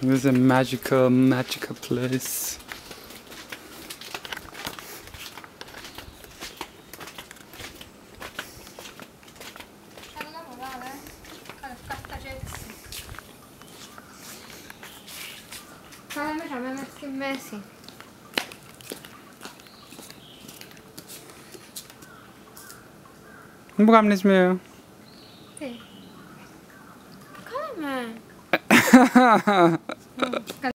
This is a magical place. 행복한 мес이에요. 네. 카메라.